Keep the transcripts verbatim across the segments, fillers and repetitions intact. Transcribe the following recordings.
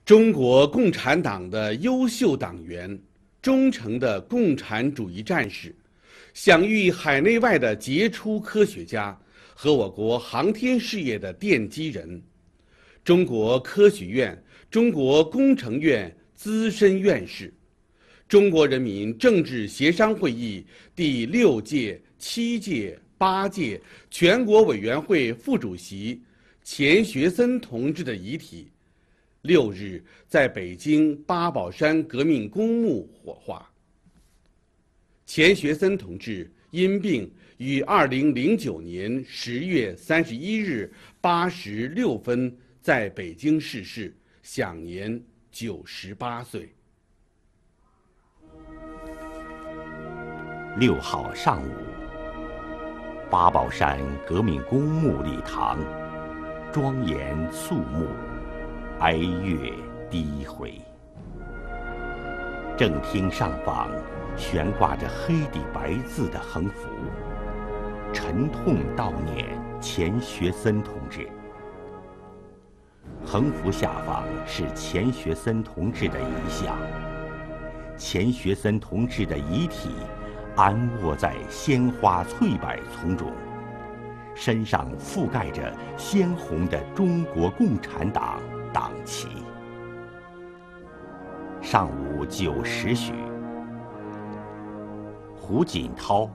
中国共产党的优秀党员，忠诚的共产主义战士，享誉海内外的杰出科学家和我国航天事业的奠基人，中国科学院、中国工程院资深院士，中国人民政治协商会议第六届、七届、八届全国委员会副主席钱学森同志的遗体，六日在北京八宝山革命公墓火化。钱学森同志因病于二零零九年十月三十一日八时六分在北京逝世，享年九十八岁。 六号上午，八宝山革命公墓礼堂，庄严肃穆，哀乐低回。正厅上方悬挂着黑底白字的横幅，沉痛悼念钱学森同志。横幅下方是钱学森同志的遗像，钱学森同志的遗体安卧在鲜花翠柏丛中，身上覆盖着鲜红的中国共产党党旗。上午九时许，胡锦涛、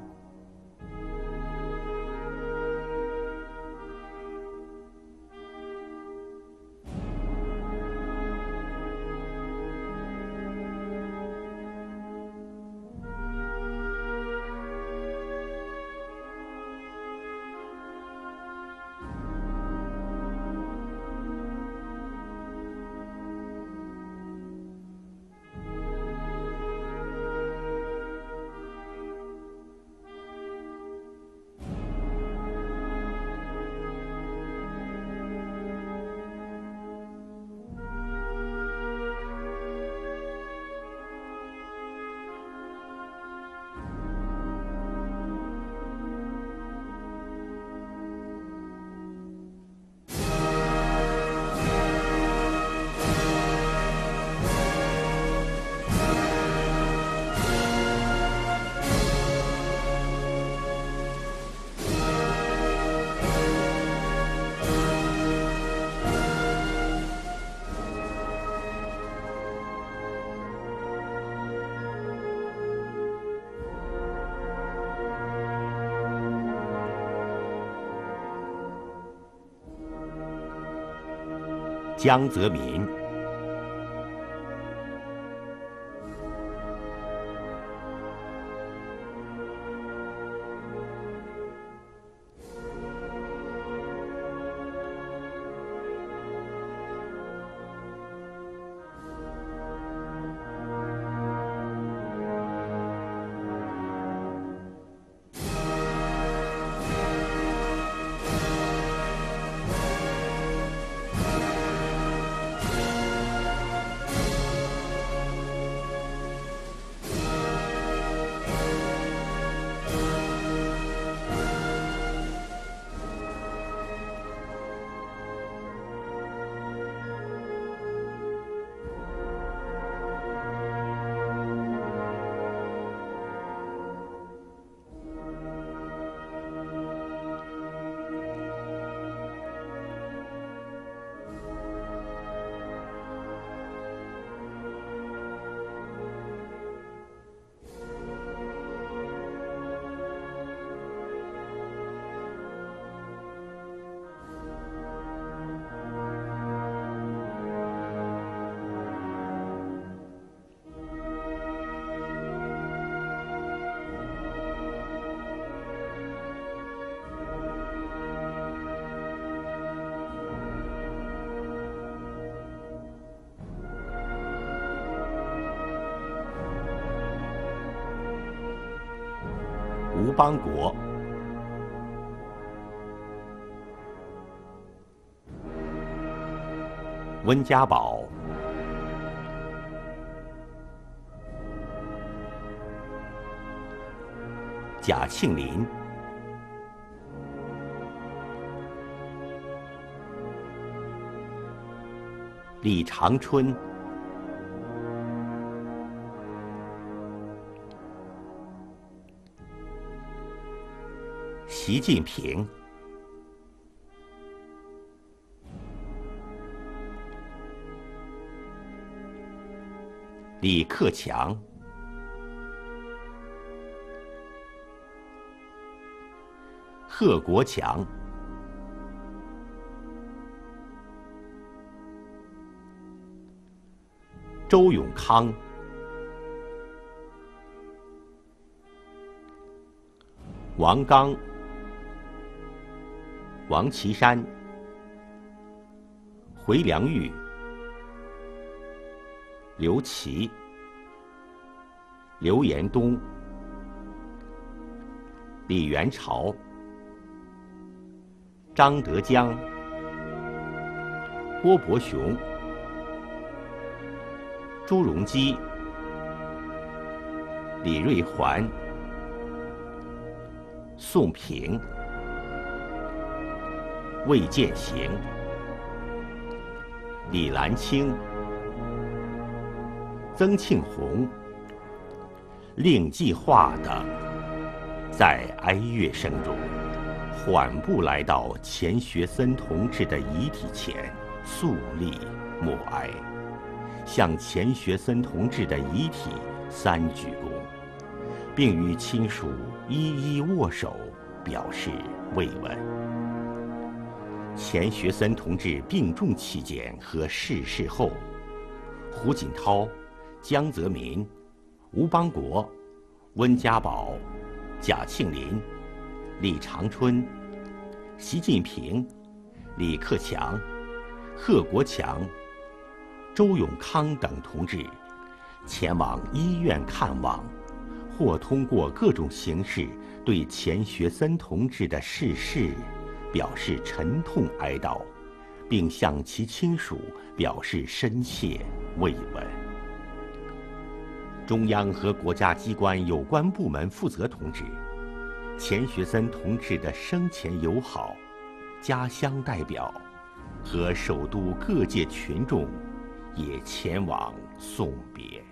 江泽民、吴邦国、温家宝、贾庆林、 李长春、习近平、李克强、贺国强、周永康、王刚、王岐山、回良玉、刘琦、刘延东、李元朝、张德江、郭伯雄、朱镕基、李瑞环、宋平、魏建行、李兰清、曾庆红，令计划的在哀乐声中缓步来到钱学森同志的遗体前，肃立默哀，向钱学森同志的遗体三鞠躬，并与亲属一一握手，表示慰问。钱学森同志病重期间和逝世后，胡锦涛、江泽民、吴邦国、温家宝、贾庆林、李长春、习近平、李克强、贺国强、周永康等同志前往医院看望，或通过各种形式对钱学森同志的逝世表示沉痛哀悼，并向其亲属表示深切慰问。中央和国家机关有关部门负责同志、钱学森同志的生前友好、家乡代表和首都各界群众也前往送别。